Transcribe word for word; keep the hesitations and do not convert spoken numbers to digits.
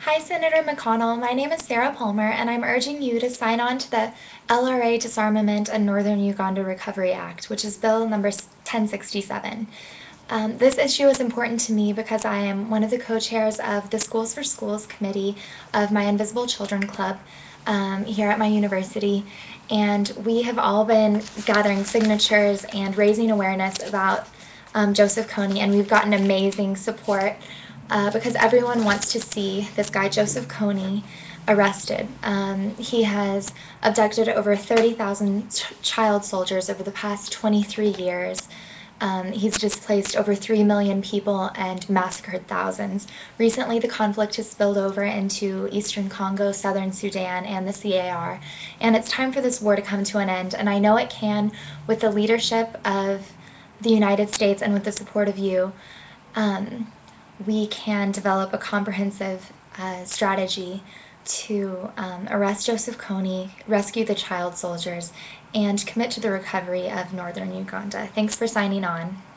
Hi, Senator McConnell. My name is Sarah Palmer, and I'm urging you to sign on to the L R A Disarmament and Northern Uganda Recovery Act, which is Bill number ten sixty-seven. Um, this issue is important to me because I am one of the co-chairs of the Schools for Schools committee of my Invisible Children Club um, here at my university, and we have all been gathering signatures and raising awareness about um, Joseph Kony, and we've gotten amazing support uh, because everyone wants to see this guy, Joseph Kony, arrested. Um, he has abducted over thirty thousand ch- child soldiers over the past twenty-three years. Um, he's displaced over three million people and massacred thousands. Recently, the conflict has spilled over into eastern Congo, southern Sudan, and the C A R. And it's time for this war to come to an end. And I know it can with the leadership of the United States and with the support of you. Um, we can develop a comprehensive uh, strategy to um, arrest Joseph Kony, rescue the child soldiers, and commit to the recovery of northern Uganda. Thanks for signing on.